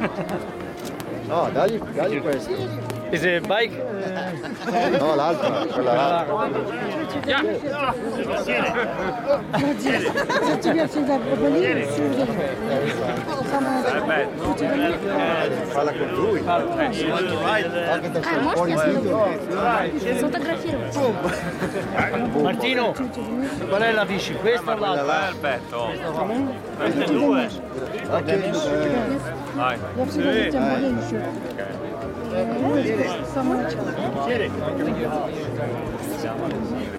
No, dagli questo. Is it a bike? No, l'altra, quella là. Se ti piace da proponere, Falla con lui. Сфотографировать. Martino, qual è la bici? Questa o l'altra? Perfetto. Queste due. Vai. Я всегда за тебя маленький. Самое начало.